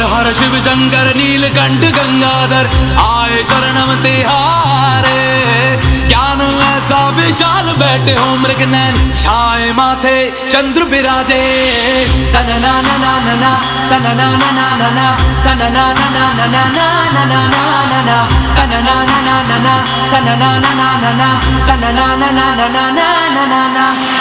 हर शिव शंकर नीलकंठ गंगाधर आए शरणम तिहारे। ज्ञान ऐसा विशाल बैठे हो मृग नैन छाए माथे चंद्र बिराजे। तन ना ना ना ना ना तन ना ना ना ना ना तन ना ना ना ना ना ना ना ना ना तन ना ना ना ना ना तन ना ना ना ना ना तन ना ना ना ना ना ना ना।